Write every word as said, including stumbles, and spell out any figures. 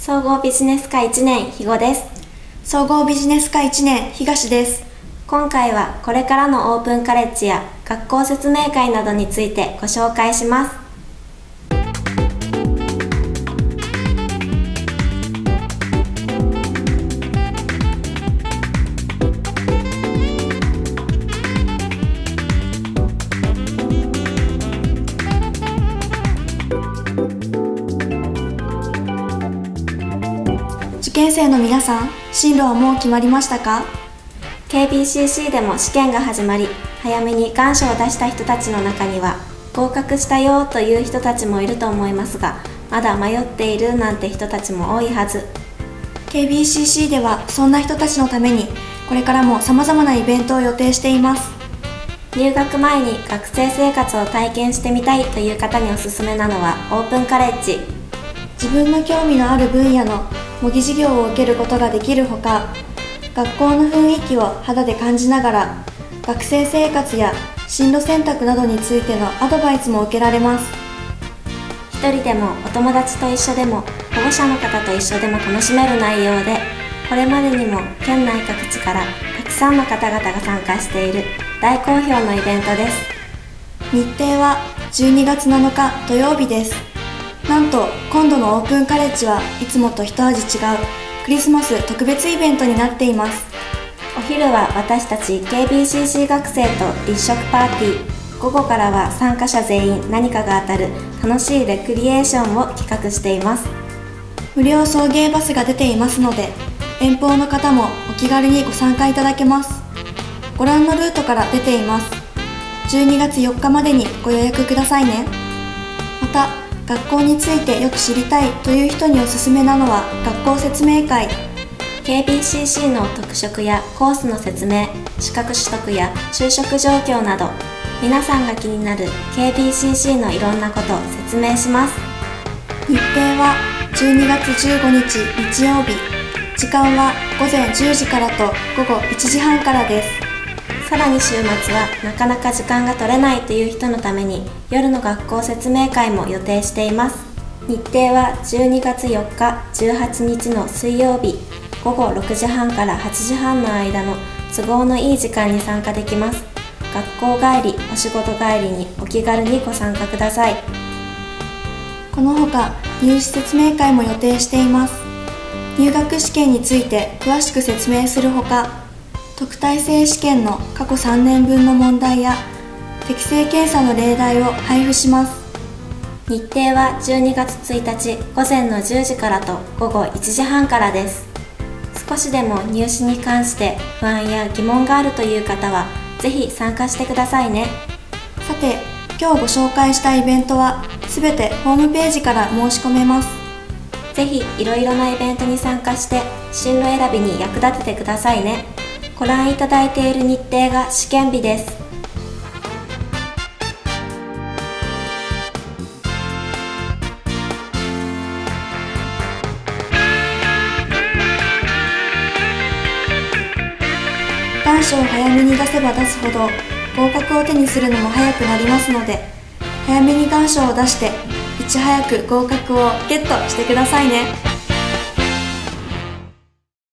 総合ビジネス科いちねん肥後です。 総合ビジネス科いちねん東です。 今回はこれからのオープンカレッジや学校説明会などについてご紹介します。 受験生の皆さん、進路はもう決まりましたか？ ケービーシーシー でも試験が始まり、早めに願書を出した人たちの中には合格したよという人たちもいると思いますが、まだ迷っているなんて人たちも多いはず。 ケービーシーシー ではそんな人たちのためにこれからも様々なイベントを予定しています。 入学前に学生生活を体験してみたいという方におすすめなのはオープンカレッジ。 自分の興味のある分野の模擬授業を受けることができるほか、学校の雰囲気を肌で感じながら学生生活や進路選択などについてのアドバイスも受けられます。 一人でもお友達と一緒でも保護者の方と一緒でも楽しめる内容で、これまでにも県内各地からたくさんの方々が参加している大好評のイベントです。 日程はじゅうにがつなのか土曜日です。なんと今度のオープンカレッジはいつもと一味違うクリスマス特別イベントになっています。 お昼は私たち ケービーシーシー 学生と立食パーティー、午後からは参加者全員何かが当たる楽しいレクリエーションを企画しています。 無料送迎バスが出ていますので、遠方の方もお気軽にご参加いただけます。ご覧のルートから出ています。じゅうにがつよっかまでにご予約くださいね。また学校についてよく知りたいという人におすすめなのは学校説明会。 ケービーシーシー の特色やコースの説明、資格取得や就職状況など、皆さんが気になる ケービーシーシー のいろんなことを説明します。 日程はじゅうにがつじゅうごにち日曜日、時間はごぜんじゅうじからとごごいちじはんからです。 さらに週末はなかなか時間が取れないという人のために夜の学校説明会も予定しています。日程はじゅうにがつよっかじゅうはちにちの水曜日、ごごろくじはんからはちじはんの間の都合のいい時間に参加できます。学校帰り、お仕事帰りにお気軽にご参加ください。 このほか入試説明会も予定しています。入学試験について詳しく説明するほか、特待生試験の過去さんねんぶんの問題や適正検査の例題を配布します。 日程はじゅうにがつついたち午前のじゅうじからとごごいちじはんからです。少しでも入試に関して不安や疑問があるという方はぜひ参加してくださいね。 さて、今日ご紹介したイベントはすべてホームページから申し込めます。 ぜひいろいろなイベントに参加して進路選びに役立ててくださいね。ご覧いただいている日程が試験日です。 願書を早めに出せば出すほど合格を手にするのも早くなりますので、早めに願書を出していち早く合格をゲットしてくださいね。